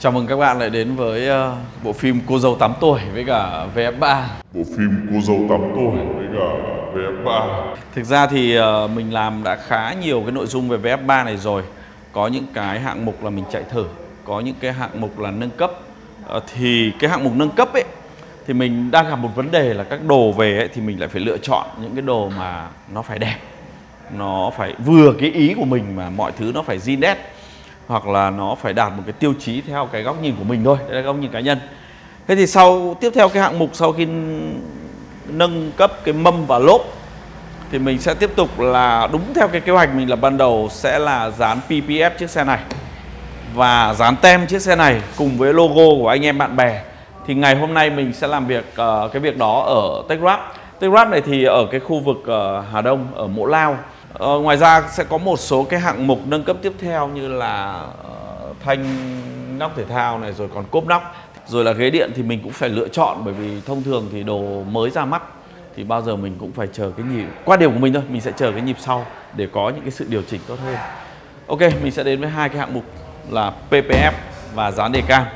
Chào mừng các bạn lại đến với bộ phim Cô dâu 8 tuổi với cả VF3. Bộ phim Cô dâu 8 tuổi với cả VF3. Thực ra thì mình làm đã khá nhiều cái nội dung về VF3 này rồi. Có những cái hạng mục là mình chạy thử, có những cái hạng mục là nâng cấp. Thì cái hạng mục nâng cấp ấy thì mình đang gặp một vấn đề là các đồ về ấy, thì mình lại phải lựa chọn những cái đồ mà nó phải đẹp, nó phải vừa cái ý của mình mà mọi thứ nó phải zin nét, hoặc là nó phải đạt một cái tiêu chí theo cái góc nhìn của mình thôi, đấy là góc nhìn cá nhân. Thế thì tiếp theo cái hạng mục sau khi nâng cấp cái mâm và lốp thì mình sẽ tiếp tục là đúng theo cái kế hoạch mình là ban đầu, sẽ là dán PPF chiếc xe này và dán tem chiếc xe này cùng với logo của anh em bạn bè. Thì ngày hôm nay mình sẽ làm việc cái việc đó ở TechWrap. TechWrap này thì ở cái khu vực Hà Đông, ở Mộ Lao. Ngoài ra sẽ có một số cái hạng mục nâng cấp tiếp theo như là thanh nóc thể thao này, rồi còn cốp nóc, rồi là ghế điện thì mình cũng phải lựa chọn, bởi vì thông thường thì đồ mới ra mắt thì bao giờ mình cũng phải chờ cái nhịp, quan điểm của mình thôi, mình sẽ chờ cái nhịp sau để có những cái sự điều chỉnh tốt hơn. Ok, mình sẽ đến với hai cái hạng mục là PPF và dán đề can.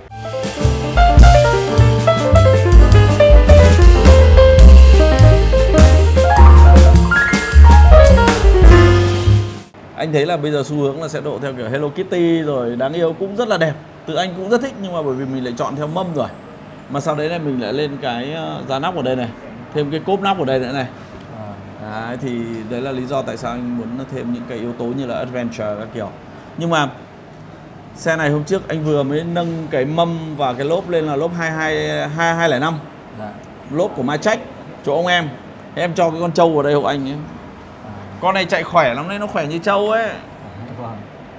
Anh thấy là bây giờ xu hướng là sẽ độ theo kiểu Hello Kitty rồi đáng yêu, cũng rất là đẹp. Từ anh cũng rất thích, nhưng mà bởi vì mình lại chọn theo mâm rồi. Mà sau đấy này mình lại lên cái dán nóc ở đây này, thêm cái cốp nóc ở đây nữa này. Đấy, thì đấy là lý do tại sao anh muốn thêm những cái yếu tố như là adventure các kiểu. Nhưng mà xe này hôm trước anh vừa mới nâng cái mâm và cái lốp lên là lốp 2205. Dạ. Lốp của Matrix chỗ ông em. Thế em cho cái con trâu vào đây hộ anh ấy. Con này chạy khỏe lắm đấy, nó khỏe như trâu ấy. Vâng.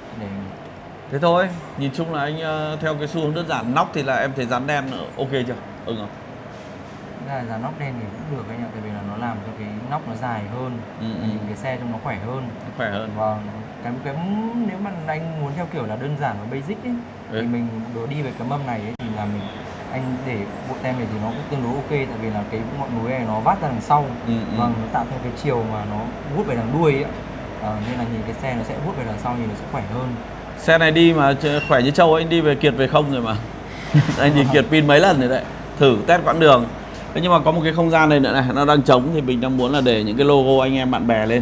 Thế thôi, nhìn chung là anh theo cái xu hướng đơn giản. Nóc thì là em thấy dán đen ok chưa? Không? Dán nóc đen thì cũng được anh ạ, tại vì là nó làm cho cái nóc nó dài hơn, nhìn cái xe trông nó khỏe hơn. Khỏe hơn. Vâng. Cái nếu mà anh muốn theo kiểu là đơn giản và basic ấy, thì mình đi về cái mâm này ấy, thì là anh để bộ tem này thì nó cũng tương đối ok, tại vì là cái ngọn núi này nó vát ra đằng sau, vâng, nó tạo theo cái chiều mà nó vút về đằng đuôi ấy, nên là nhìn cái xe nó sẽ vút về đằng sau, nhìn nó sẽ khỏe hơn. Xe này đi mà khỏe như trâu, anh đi về Kiệt về không rồi mà. Anh nhìn Kiệt pin mấy lần rồi đấy, thử test quãng đường. Thế nhưng mà có một cái không gian này nữa này, nó đang trống thì mình đang muốn là để những cái logo anh em bạn bè lên.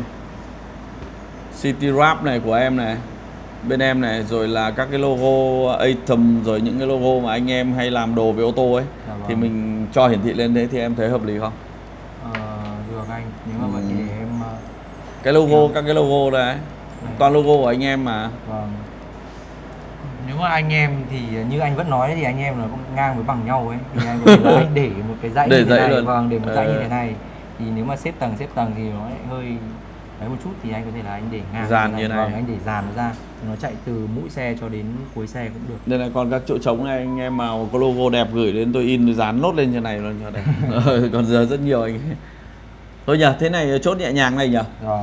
City Wrap này của em này, bên em này, rồi là các cái logo Atom, rồi những cái logo mà anh em hay làm đồ về ô tô ấy, vâng. Thì mình cho hiển thị lên đấy thì em thấy hợp lý không? Được anh, nếu mà vậy thì em cái logo, các cái logo đấy, toàn logo của anh em mà. Vâng. Nếu mà anh em thì như anh vẫn nói thì anh em là cũng ngang với bằng nhau ấy, thì anh có thể là anh để một cái dãy như thế này, vâng, để một dãy như thế này, thì nếu mà xếp tầng thì nó lại hơi đấy một chút, thì anh có thể là anh để ngang dàn như này, vâng, anh để dàn nó ra, nó chạy từ mũi xe cho đến cuối xe cũng được. Đây này, còn các chỗ trống này anh em nào có logo đẹp gửi đến tôi in dán nốt lên như này luôn cho đẹp. Còn giờ rất nhiều anh. Thôi nhờ, thế này chốt nhẹ nhàng này nhờ. Rồi.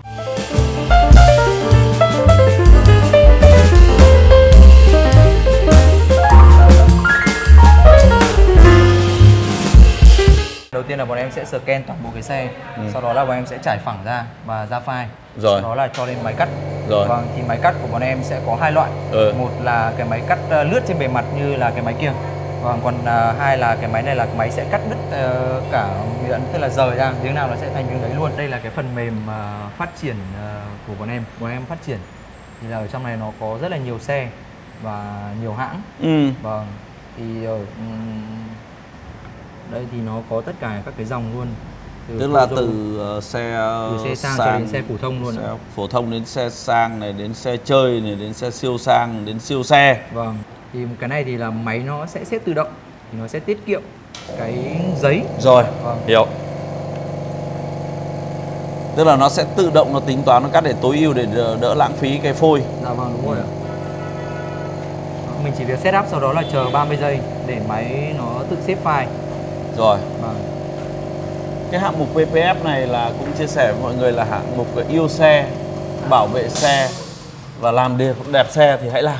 Đầu tiên là bọn em sẽ scan toàn bộ cái xe, sau đó là bọn em sẽ trải phẳng ra và ra file, rồi sau đó là cho lên máy cắt. Rồi. Vâng, thì máy cắt của bọn em sẽ có hai loại, một là cái máy cắt lướt trên bề mặt như là cái máy kia, vâng, còn hai là cái máy này là cái máy sẽ cắt đứt cả miệng, tức là rời ra tiếng nào nó sẽ thành miếng đấy luôn. Đây là cái phần mềm phát triển của bọn em phát triển, thì là ở trong này nó có rất là nhiều xe và nhiều hãng. Vâng, thì ở đây thì nó có tất cả các cái dòng luôn, tức là từ xe sang cho đến xe phổ thông luôn, xe phổ thông đến xe sang này, đến xe chơi này, đến xe siêu sang, đến siêu xe. Vâng, thì cái này thì là máy nó sẽ xếp tự động, thì nó sẽ tiết kiệm cái giấy. Rồi, vâng. Hiểu. Tức là nó sẽ tự động nó tính toán, nó cắt để tối ưu để đỡ lãng phí cái phôi. Dạ vâng, đúng rồi ạ. Mình chỉ việc setup, sau đó là chờ 30 giây để máy nó tự xếp file. Rồi. Vâng. Cái hạng mục PPF này là cũng chia sẻ với mọi người là hạng mục yêu xe, bảo vệ xe và làm đẹp xe thì hãy làm.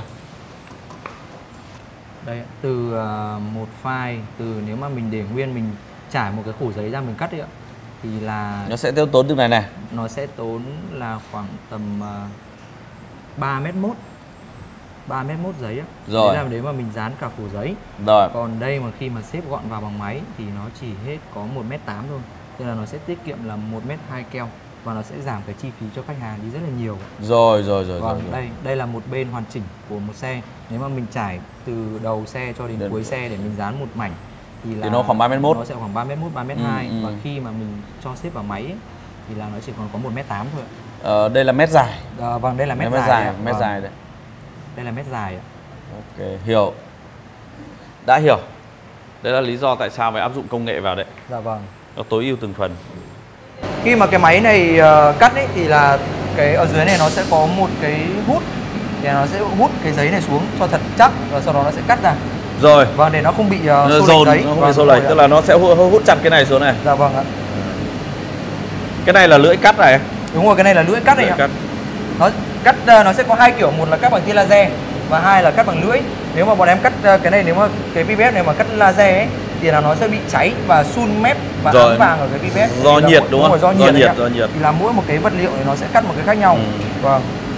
Đây, từ một file, từ nếu mà mình để nguyên, mình trải một cái khổ giấy ra mình cắt đi ạ, thì là nó sẽ tiêu tốn từ này. Nó sẽ tốn là khoảng tầm 3,1 m. 3,1 m giấy á. Rồi. Đấy là nếu mà mình dán cả phủ giấy. Rồi. Còn đây mà khi mà xếp gọn vào bằng máy thì nó chỉ hết có 1,8 m thôi. Nên là nó sẽ tiết kiệm là 1,2 m keo và nó sẽ giảm cái chi phí cho khách hàng đi rất là nhiều. Rồi. Còn đây là một bên hoàn chỉnh của một xe. Nếu mà mình trải từ đầu xe cho đến cuối xe để mình dán một mảnh thì nó khoảng 3,1 m. Nó sẽ khoảng 3,1 m, 3,2 m. Và khi mà mình cho xếp vào máy ấy, thì là nó chỉ còn có 1,8 m thôi. Đây là mét dài. Vâng, đây là mét dài. Mét dài đấy. Đây là mét dài ạ. Ok, hiểu. Đã hiểu. Đấy là lý do tại sao phải áp dụng công nghệ vào đấy. Dạ vâng. Nó tối ưu từng phần. Khi mà cái máy này cắt ấy thì là cái ở dưới này nó sẽ có một cái hút, thì nó sẽ hút cái giấy này xuống cho thật chắc và sau đó nó sẽ cắt ra. Rồi. Vâng, để nó không bị xô lệch giấy. Nó không bị xô lệch, tức là nó sẽ hút chặt cái này xuống này. Dạ vâng ạ. Cái này là lưỡi cắt này. Đúng rồi, cái này là lưỡi cắt này ạ. Nó cắt nó sẽ có hai kiểu, một là cắt bằng tia laser và hai là cắt bằng lưỡi. Nếu mà bọn em cắt cái này, nếu mà cái pipette này mà cắt laser ấy thì là nó sẽ bị cháy và sun mép và ám vàng ở cái pipette. Do nhiệt đúng không? Do nhiệt. Thì là mỗi một cái vật liệu thì nó sẽ cắt một cái khác nhau. Vâng.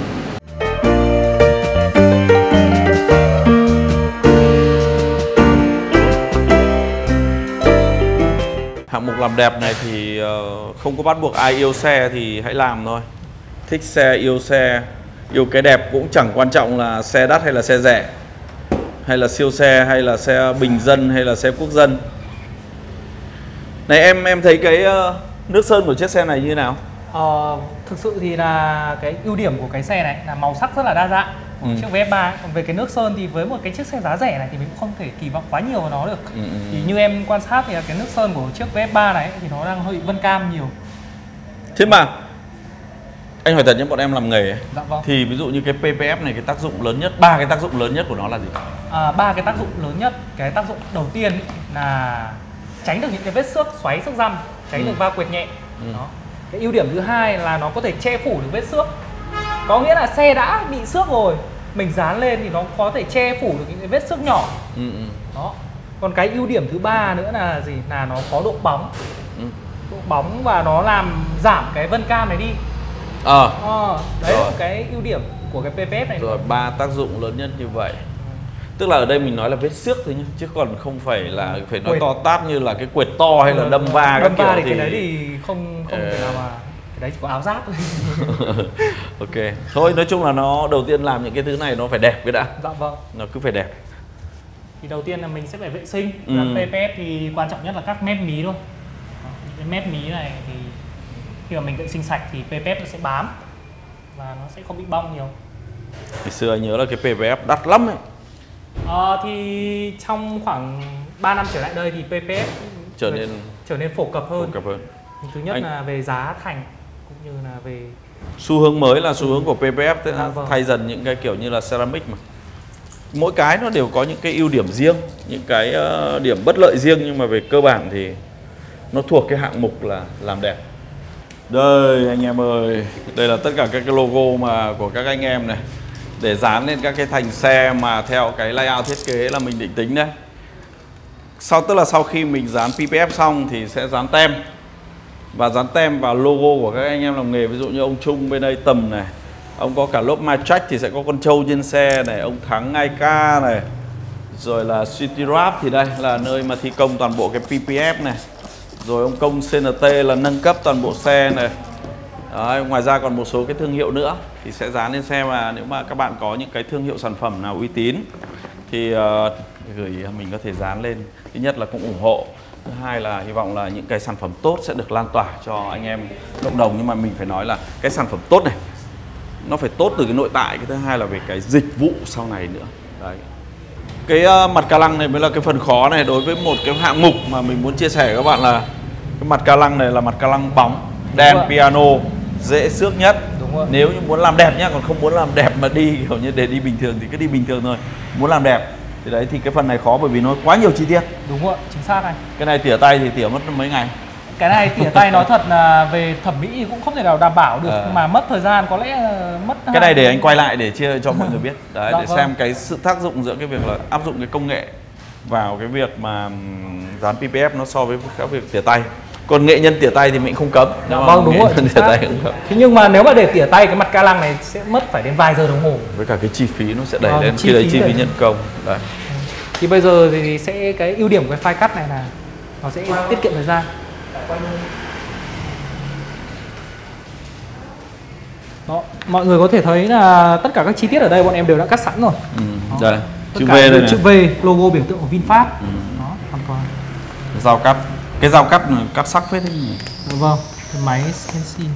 Hạng mục làm đẹp này thì không có bắt buộc ai yêu xe thì hãy làm thôi. Thích xe, yêu cái đẹp cũng chẳng quan trọng là xe đắt hay là xe rẻ, hay là siêu xe, hay là xe bình dân, hay là xe quốc dân. Này em thấy cái nước sơn của chiếc xe này như thế nào? Thực sự thì là cái ưu điểm của cái xe này là màu sắc rất là đa dạng của chiếc VF3. Còn về cái nước sơn thì với một cái chiếc xe giá rẻ này thì mình cũng không thể kỳ vọng quá nhiều vào nó được. Thì như em quan sát thì cái nước sơn của chiếc VF3 này thì nó đang hơi bị vân cam nhiều. Thế mà anh hỏi thật nhé, bọn em làm nghề ấy, dạ vâng. thì ví dụ như cái PPF này, cái tác dụng lớn nhất, 3 cái tác dụng lớn nhất của nó là gì? 3 cái tác dụng lớn nhất. Cái tác dụng đầu tiên ý, là tránh được những cái vết xước, xoáy xước răm, tránh được va quệt nhẹ. Đó. Cái ưu điểm thứ hai là nó có thể che phủ được vết xước. Có nghĩa là xe đã bị xước rồi, mình dán lên thì nó có thể che phủ được những cái vết xước nhỏ. Đó. Còn cái ưu điểm thứ ba nữa là gì? Là nó có độ bóng. Độ bóng và nó làm giảm cái vân cam này đi. Đấy là cái ưu điểm của cái PPF này. Rồi, 3 tác dụng lớn nhất như vậy. Tức là ở đây mình nói là vết xước thôi nhá, chứ còn không phải là phải nói to tát như là cái quệt to hay là đâm va các kiểu thì cái đấy thì không thể nào mà, cái đấy chỉ có áo giáp thôi. Ok, thôi nói chung là nó đầu tiên làm những cái thứ này nó phải đẹp cái đã. Dạ vâng. Nó cứ phải đẹp. Thì đầu tiên là mình sẽ phải vệ sinh. PPF thì quan trọng nhất là các mép mí thôi. Cái mép mí này thì khi mà mình vệ sinh sạch thì PPF nó sẽ bám và nó sẽ không bị bong nhiều. Ngày xưa anh nhớ là cái PPF đắt lắm ấy. Thì trong khoảng 3 năm trở lại đây thì PPF trở nên phổ cập hơn. Thứ nhất là về giá thành cũng như là về xu hướng mới là xu hướng của PPF thay dần những cái kiểu như là ceramic mà. Mỗi cái nó đều có những cái ưu điểm riêng, những cái điểm bất lợi riêng, nhưng mà về cơ bản thì nó thuộc cái hạng mục là làm đẹp. Đây anh em ơi, đây là tất cả các cái logo mà của các anh em này, để dán lên các cái thành xe mà theo cái layout thiết kế là mình định tính đấy. Tức là sau khi mình dán PPF xong thì sẽ dán tem, và dán tem vào logo của các anh em làm nghề. Ví dụ như ông Trung bên đây Tầm này, ông có cả lốp Matrix thì sẽ có con trâu trên xe này, ông Thắng Aika này, rồi là City Rap thì đây là nơi mà thi công toàn bộ cái PPF này, rồi ông Công CNT là nâng cấp toàn bộ xe này. Đấy, ngoài ra còn một số cái thương hiệu nữa thì sẽ dán lên xe, mà nếu mà các bạn có những cái thương hiệu sản phẩm nào uy tín thì gửi mình có thể dán lên. Thứ nhất là cũng ủng hộ, thứ hai là hy vọng là những cái sản phẩm tốt sẽ được lan tỏa cho anh em cộng đồng. Nhưng mà mình phải nói là cái sản phẩm tốt này nó phải tốt từ cái nội tại, cái thứ hai là về cái dịch vụ sau này nữa. Đấy. Cái mặt ca lăng này mới là cái phần khó này. Đối với một cái hạng mục mà mình muốn chia sẻ với các bạn là cái mặt ca lăng này là mặt ca lăng bóng đen piano, dễ xước nhất. Nếu như muốn làm đẹp nhá, còn không muốn làm đẹp mà đi kiểu như để đi bình thường thì cứ đi bình thường thôi. Muốn làm đẹp thì đấy, thì cái phần này khó bởi vì nó quá nhiều chi tiết. Đúng rồi, chính xác này. Cái này tỉa tay thì tỉa mất mấy ngày. Cái này tỉa tay nói thật là về thẩm mỹ cũng không thể nào đảm bảo được, mà mất thời gian, có lẽ mất. Cái này để anh quay lại để chia cho mọi người biết. Đấy, để xem cái sự tác dụng giữa cái việc là áp dụng cái công nghệ vào cái việc mà dán PPF nó so với các việc tỉa tay. Còn nghệ nhân tỉa tay thì mình không cấm. Vâng, đúng rồi. Tỉa tay không cấm. Thế nhưng mà nếu mà để tỉa tay cái mặt ca lăng này sẽ mất phải đến vài giờ đồng hồ. Với cả cái chi phí nó sẽ đẩy Vâng, lên chi khi đấy phí chi phí đẩy. nhân công. Đấy. Thì bây giờ thì sẽ cái ưu điểm của cái file cắt này là nó sẽ tiết kiệm thời gian. Đó, mọi người có thể thấy là tất cả các chi tiết ở đây bọn em đều đã cắt sẵn rồi. Đó. Đây, Tất chữ V cả đây đều này. chữ V, logo biểu tượng của VinFast. Đó, hoàn toàn. Dao cắt. Cái dao cắt này cắt sắc phết đấy. Vâng, cái máy CNC.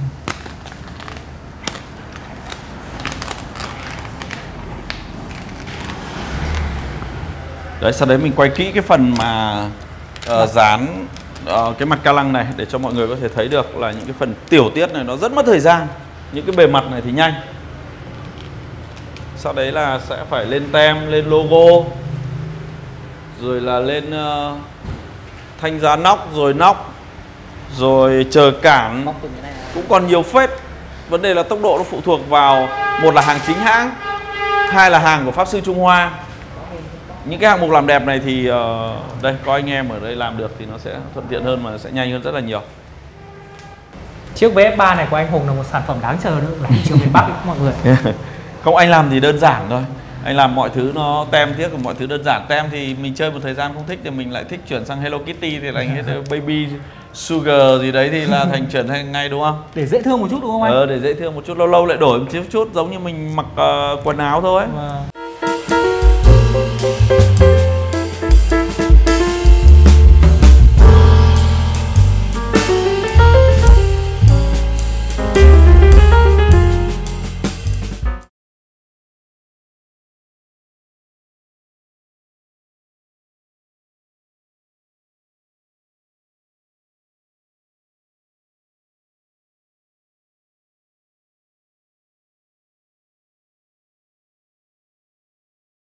Đấy, sau đấy mình quay kỹ cái phần mà dán cái mặt ca lăng này để cho mọi người có thể thấy được là những cái phần tiểu tiết này nó rất mất thời gian. Những cái bề mặt này thì nhanh. Sau đấy là sẽ phải lên tem, lên logo, rồi là lên thanh giá nóc, rồi nóc, rồi chờ cản, cũng còn nhiều phết. Vấn đề là tốc độ nó phụ thuộc vào, một là hàng chính hãng, hai là hàng của Pháp Sư Trung Hoa. Những cái hạng mục làm đẹp này thì đây có anh em ở đây làm được thì nó sẽ thuận tiện hơn mà sẽ nhanh hơn rất là nhiều. Chiếc VF3 này của anh Hùng là một sản phẩm đáng chờ nữa là thị trường miền Bắc mọi người. Không, anh làm thì đơn giản thôi. Anh làm mọi thứ nó tem tiếc, mọi thứ đơn giản. Tem thì mình chơi một thời gian không thích thì mình lại thích chuyển sang Hello Kitty thì là hết Baby Sugar gì đấy thì là thành chuyển thành ngay, đúng không? Để dễ thương một chút đúng không anh? Để dễ thương một chút, lâu lâu lại đổi một chút giống như mình mặc quần áo thôi. Vâng.